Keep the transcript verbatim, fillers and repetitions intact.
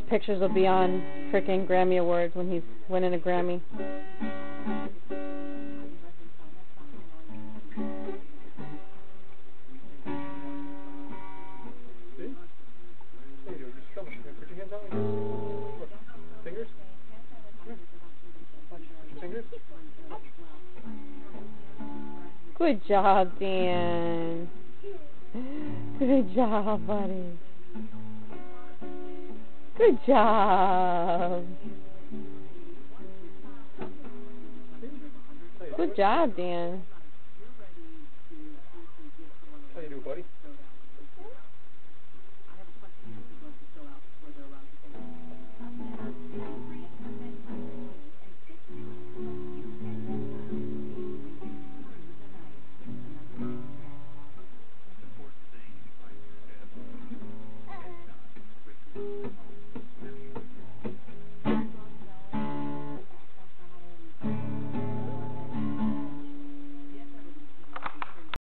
pictures will be on frickin' Grammy Awards when he's winning a Grammy. Good job, Dan. Good job, buddy. Good job. Good job, Dan.